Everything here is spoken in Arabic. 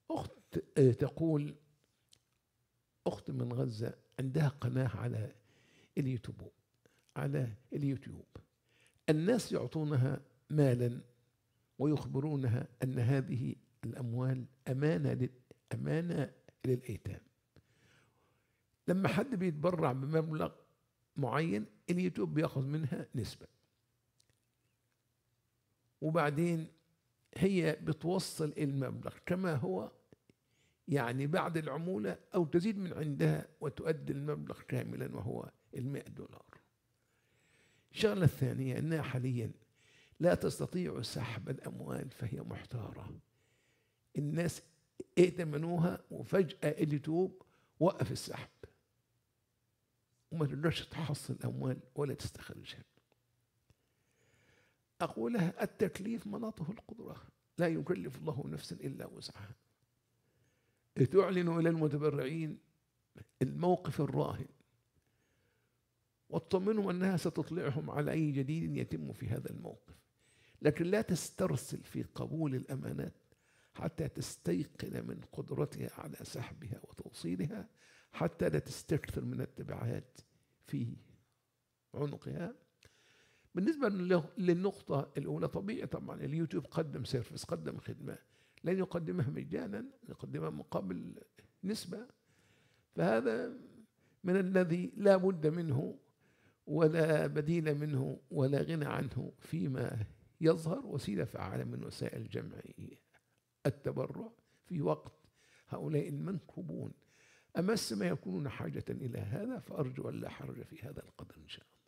أخت تقول، أخت من غزة عندها قناة اليوتيوب على اليوتيوب. الناس يعطونها مالا ويخبرونها أن هذه الأموال أمانة للأيتام. لما حد بيتبرع بمبلغ معين اليوتيوب بياخذ منها نسبة، وبعدين هي بتوصل المبلغ كما هو، يعني بعد العمولة، أو تزيد من عندها وتؤدي المبلغ كاملا وهو $100. الشغلة الثانية أنها حاليا لا تستطيع سحب الأموال، فهي محتارة. الناس ائتمنوها وفجأة اليوتيوب وقف السحب وما تقدرش تحصل الأموال ولا تستخرجها. أقول لها التكليف مناطه القدرة، لا يكلف الله نفسا إلا وسعها. تعلن إلى المتبرعين الموقف الراهن وتطمنهم أنها ستطلعهم على أي جديد يتم في هذا الموقف، لكن لا تسترسل في قبول الأمانات حتى تستيقن من قدرتها على سحبها وتوصيلها، حتى لا تستكثر من التبعات في عنقها. بالنسبة للنقطة الأولى، طبيعي طبعا اليوتيوب قدم سيرفيس، قدم خدمة، لن يقدمها مجانا، يقدمها مقابل نسبة. فهذا من الذي لا بد منه ولا بديل منه ولا غنى عنه فيما يظهر وسيلة فعالة من وسائل جمع التبرع في وقت هؤلاء المنكوبون أمس ما يكونون حاجة إلى هذا. فأرجو أن لا حرج في هذا القدر إن شاء الله.